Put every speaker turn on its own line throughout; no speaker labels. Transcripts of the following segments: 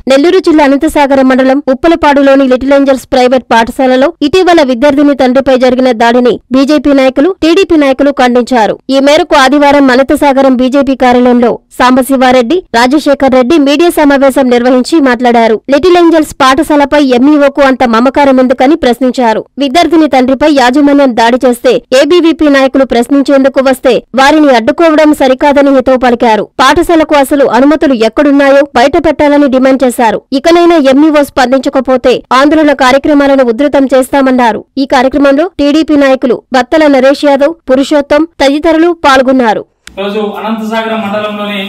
నెల్లూరు జిల్లా అనంతసాగరం మండలం ఉప్పలపాడులోని little angels private పాఠశాలలో ఇటీవల విద్యార్థిని తండ్రిపై జరిగిన దాడిని బీజేపీ నాయకులు, టీడీపీ నాయకులు ఖండించారు. ఈ మేరకు ఆదివారం అనంతసాగరం బీజేపీ కార్యాలయంలో సాంబశివారెడ్డి, రాజశేఖర్ రెడ్డి మీడియా సమావేశం నిర్వహించి మాట్లాడారు. లిటిల్ ఏంజల్స్ పాఠశాలపై ఎంఈఓకు అంత మమకారం ఎందుకని ప్రశ్నించారు. విద్యార్థిని తండ్రిపై యాజమాన్యం దాడి చేస్తే ఏబీవీపీ నాయకులు ప్రశ్నించేందుకు వస్తే వారిని అడ్డుకోవడం సరికాదని హితవు పలికారు. పాఠశాలకు అసలు అనుమతులు ఎక్కడున్నాయో బయట పెట్టాలని డిమాండ్ చేశారు. ఇకనైనా ఎంఈఓ స్పందించకపోతే ఆందోళన కార్యక్రమాలను ఉధృతం చేస్తామన్నారు. ఈ కార్యక్రమంలో టీడీపీ నాయకులు బత్తల నరేష్ యాదవ్, పురుషోత్తం తదితరులు పాల్గొన్నారు.
రోజు అనంతసాగరం మండలంలోని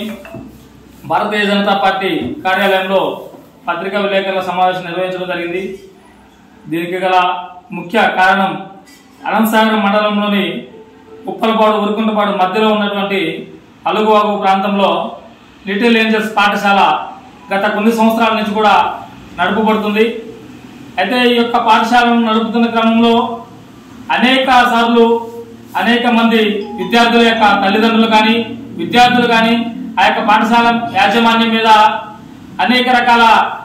భారతీయ జనతా పార్టీ కార్యాలయంలో పత్రికా విలేకరుల సమావేశం నిర్వహించడం జరిగింది. దీనికి గల ముఖ్య కారణం అనంతసాగరం మండలంలోని ఉప్పలపాడు, ఉరుకుంటపాడు మధ్యలో ఉన్నటువంటి అలుగువాగు ప్రాంతంలో లిటిల్ ఏంజల్స్ పాఠశాల గత కొన్ని సంవత్సరాల నుంచి కూడా నడుపబడుతుంది. అయితే ఈ యొక్క పాఠశాలను నడుపుతున్న క్రమంలో అనేక సార్లు అనేక మంది విద్యార్థుల యొక్క తల్లిదండ్రులు కానీ విద్యార్థులు కానీ ఆ యొక్క పాఠశాల యాజమాన్యం మీద అనేక రకాల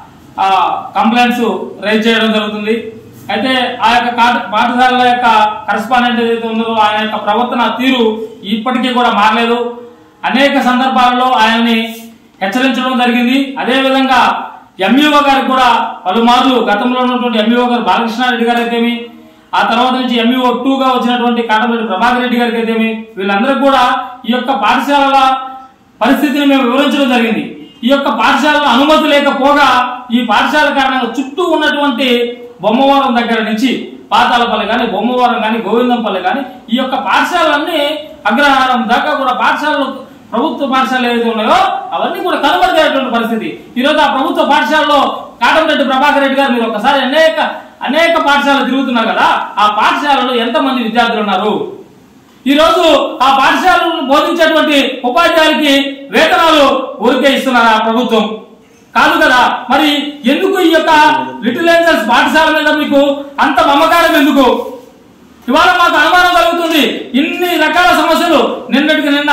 కంప్లైంట్స్ రైజ్ చేయడం జరుగుతుంది. అయితే ఆ యొక్క పాఠశాలల యొక్క కరెస్పాండెంట్ ఏదైతే ఉందో ఆయన యొక్క ప్రవర్తన తీరు ఇప్పటికీ కూడా మారలేదు. అనేక సందర్భాలలో ఆయన్ని హెచ్చరించడం జరిగింది. అదేవిధంగా ఎంఈఓ గారికి కూడా పలుమార్లు గతంలో ఉన్నటువంటి ఎంఈఓ గారు బాలకృష్ణారెడ్డి గారు అయితేమి, ఆ తర్వాత నుంచి ఎంఈఓ 2గా వచ్చినటువంటి కాటంరెడ్డి ప్రభాకర్ రెడ్డి గారికి అయితేమి, వీళ్ళందరూ కూడా ఈ యొక్క పాఠశాలల పరిస్థితిని మేము వివరించడం జరిగింది. ఈ యొక్క పాఠశాలలో అనుమతి లేకపోగా ఈ పాఠశాల కారణంగా చుట్టూ ఉన్నటువంటి బొమ్మవరం దగ్గర నుంచి పాతాలపల్లి కానీ, బొమ్మవరం కానీ, గోవిందంపల్లి కానీ ఈ యొక్క పాఠశాలలన్నీ అగ్రహారం దాకా కూడా పాఠశాలలు, ప్రభుత్వ పాఠశాలలు ఏదైతే ఉన్నాయో అవన్నీ కూడా కనుమరుగైనటువంటి పరిస్థితి. ఈరోజు ఆ ప్రభుత్వ పాఠశాలలో కాటంరెడ్డి ప్రభాకర్ రెడ్డి గారు మీరు ఒకసారి అనేక పాఠశాలలు తిరుగుతున్నారు కదా, ఆ పాఠశాలలో ఎంతమంది విద్యార్థులు ఉన్నారు? ఈ రోజు ఆ పాఠశాలను బోధించేటువంటి ఉపాధ్యాయులకి వేతనాలు ఊరికే ఇస్తున్నారా ప్రభుత్వం? కాదు కదా. మరి ఎందుకు ఈ యొక్క లిటిల్ ఏంజల్స్ పాఠశాల మీద మీకు అంత మమకారం ఎందుకు? ఇవాళ మాకు అనుమానం కలుగుతుంది. ఇన్ని రకాల సమస్యలు నిన్నటికి నిన్న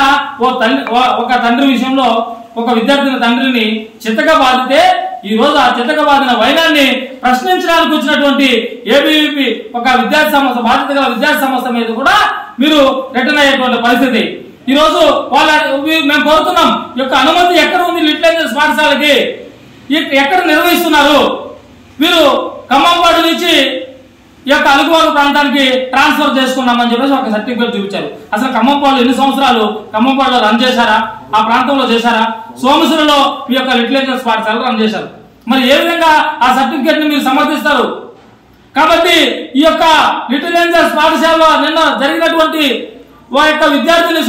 ఒక తండ్రి విషయంలో ఒక విద్యార్థిని తండ్రిని చిత్తగా బాధితే ఈ రోజు ఆ చిత్తగా బాధిన వైనాన్ని ప్రశ్నించడానికి వచ్చినటువంటి ఏబీవీపీ ఒక విద్యార్థి సంస్థ, బాధ్యత గల విద్యార్థి సంస్థ మీద కూడా మీరు రిటర్న్ అయ్యేటువంటి పరిస్థితి. ఈ రోజు మేము కోరుతున్నాం, ఈ యొక్క అనుమతి ఎక్కడ ఉంది? లిటిల్ ఏంజల్స్ పాఠశాలకి ఎక్కడ నిర్వహిస్తున్నారు? మీరు ఖమ్మంపాడు నుంచి ఈ యొక్క అలుగువాగు ప్రాంతానికి ట్రాన్స్ఫర్ చేసుకున్నామని చెప్పేసి ఒక సర్టిఫికేట్ చూపించారు. అసలు ఖమ్మంపాడులో ఎన్ని సంవత్సరాలు ఖమ్మంపాడులో రన్ చేశారా? ఆ ప్రాంతంలో చేశారా? సోమశిలలో మీ యొక్క లిటిల్ ఏంజల్స్ పాఠశాల రన్ చేశారు. మరి ఏ విధంగా ఆ సర్టిఫికేట్ ని మీరు సమర్థిస్తారు? కాబట్టి ఈ యొక్క లిటిల్ ఏంజల్స్ పాఠశాలలో నిన్న జరిగినటువంటి ఆ యొక్క విద్యార్థిని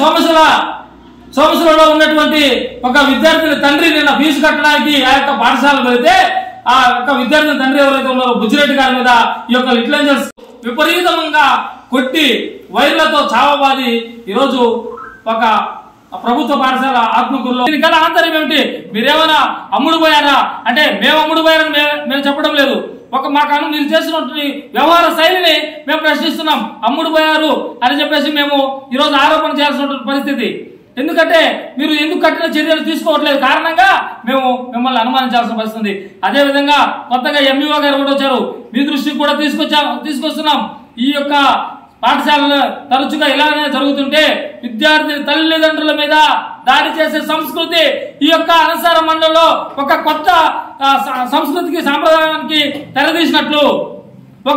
సోమశిలలో ఉన్నటువంటి ఒక విద్యార్థిని తండ్రి నిన్న ఫీజు కట్టడానికి ఆ యొక్క పాఠశాలకు వెళితే ఆ యొక్క విద్యార్థిని తండ్రి ఎవరైతే ఉన్నారో బుజ్జిరెడ్డి గారి మీద ఈ యొక్క లిటిల్ ఏంజల్స్ విపరీతంగా కొట్టి వైర్లతో చావబాది ఈరోజు ఒక ప్రభుత్వ పాఠశాల ఆత్మకూరులో. దీనికన్నా ఆంతర్యం ఏమిటి? మీరేమైనా అమ్ముడు పోయారా అంటే మేము అమ్ముడు పోయారని మేము చెప్పడం లేదు. మాకు మీరు చేసినటువంటి వ్యవహార శైలిని మేము ప్రశ్నిస్తున్నాం. అమ్ముడు పోయారు అని చెప్పేసి మేము ఈరోజు ఆరోపణ చేయాల్సినటువంటి పరిస్థితి. ఎందుకంటే మీరు ఎందుకు కఠిన చర్యలు తీసుకోవట్లేదు కారణంగా మేము మిమ్మల్ని అనుమానించాల్సిన పరిస్థితి. అదేవిధంగా కొత్తగా ఎంఈఓ గారు కూడా వచ్చారు, మీ దృష్టికి కూడా తీసుకొస్తున్నాం. ఈ యొక్క పాఠశాలలో తరచుగా ఇలానే జరుగుతుంటే విద్యార్థి తల్లిదండ్రుల మీద దాడి చేసే సంస్కృతి ఈ యొక్క అనంతసాగరం మండలంలో ఒక కొత్త సంస్కృతికి, సాంప్రదాయానికి తెరదీసినట్లు. ఒక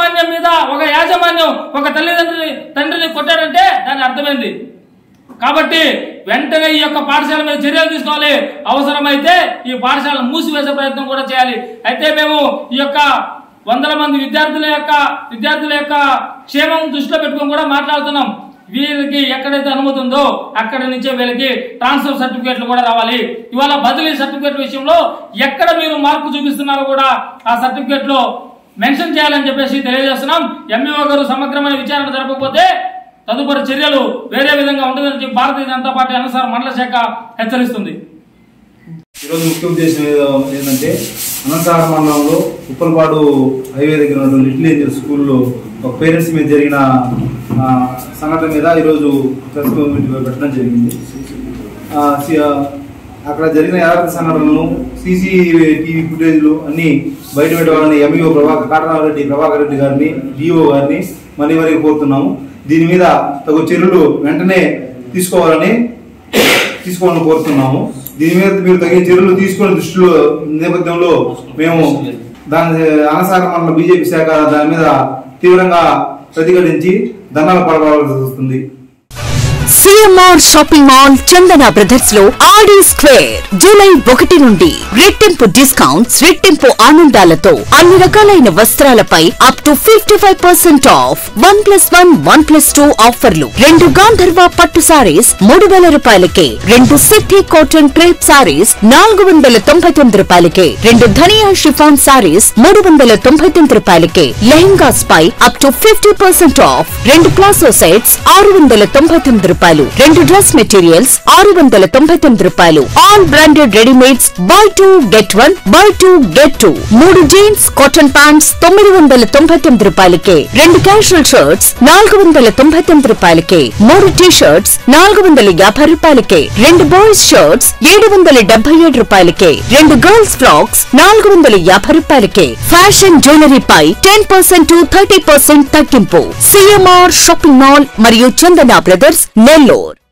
యాజమాన్యం ఒక తండ్రిని కొట్టాడంటే దాని అర్థమైంది. కాబట్టి వెంటనే ఈ యొక్క పాఠశాల మీద చర్యలు తీసుకోవాలి. అవసరమైతే ఈ పాఠశాలను మూసివేసే ప్రయత్నం కూడా చేయాలి. అయితే మేము ఈ యొక్క వందల మంది విద్యార్థుల యొక్క క్షేమం దృష్టిలో పెట్టుకొని కూడా మాట్లాడుతున్నాం. వీళ్ళకి ఎక్కడైతే అనుమతి ఉందో అక్కడి నుంచే వీళ్ళకి ట్రాన్స్ఫర్ సర్టిఫికేట్లు కూడా రావాలి. ఇవాళ బదిలీ సర్టిఫికేట్ విషయంలో ఎక్కడ మీరు మార్పు చూపిస్తున్నారో కూడా ఆ సర్టిఫికేట్ లో మెన్షన్ చేయాలని చెప్పేసి తెలియజేస్తున్నాం. ఎంఈఓ గారు సమగ్రమైన విచారణ జరపకపోతే తదుపరి చర్యలు వేరే విధంగా ఉంటుందని భారతీయ జనతా పార్టీ అనంతసాగరం మండల శాఖ హెచ్చరిస్తుంది.
ఈరోజు ముఖ్య ఉద్దేశం ఏంటంటే అనంతసాగరం మండలంలో ఉప్పలపాడు హైవే దగ్గర ఉన్న లిటిల్ ఏంజల్స్ స్కూల్లో ఒక పేరెంట్స్ మీద జరిగిన సంఘటన మీద ఈరోజు ప్రెస్ మీట్ పెట్టడం జరిగింది. అక్కడ జరిగిన యథార్థ సంఘటనలను CCTV ఫుటేజ్లు అన్ని బయట పెట్టాలని ఎంఈఓ ప్రభాకర్ రెడ్డి గారిని డిఓ గారిని మరీ కోరుతున్నాము. దీని మీద తగు చర్యలు వెంటనే తీసుకోవాలని కోరుతున్నాము. దీని మీద మీరు తగిన చర్యలు తీసుకునే దృష్టిలో నేపథ్యంలో మేము దాని అనసాగర మండల బీజేపీ శాఖ దాని మీద తీవ్రంగా ప్రతిఘటించి ధర్నాలు పాల్గొనాల్సి వస్తుంది.
CMR shopping mall Chandana brothers లో ఆడి స్క్వేర్ జూలై 1 నుండి రెట్టింపు డిస్కౌంట్స్, రెట్టింపు ఆనందాలతో అన్ని రకాలైన వస్త్రాలపై అప్ టు 55% ఆఫ్ 1+1 1+2 ఆఫర్లు. 2 గాంధర్వ పట్టు సారీస్ 3000 రూపాయలకే, 2 సిద్ధి కాటన్ క్రేప్ సారీస్ 499 రూపాయలకే, 2 ధనియా షిఫాన్ సారీస్ 399 రూపాయలకే, లెహంగాస్ పై up to 50% off, 2 palazzo sets 699 రూపాయలు, 2 డ్రెస్ మెటీరియల్స్ 699 రూపాయలు. All branded readymades buy 2 get 1 buy 2 get 2. 3 jeans cotton pants 999 రూపాయలకే, 2 క్యాజువల్ షర్ట్స్ 499 రూపాయలకే, 3 టీ షర్ట్స్ 450 రూపాయలకే, 2 బాయ్స్ షర్ట్స్ 777 రూపాయలకే, 2 గర్ల్స్ ఫ్రాక్స్ 450 రూపాయలకే. ఫ్యాషన్ జ్యువెలరీ పై 10% to 30% తగ్గింపు. సిఎంఆర్ షాపింగ్ మాల్ మరియు చందన brothers Nellore.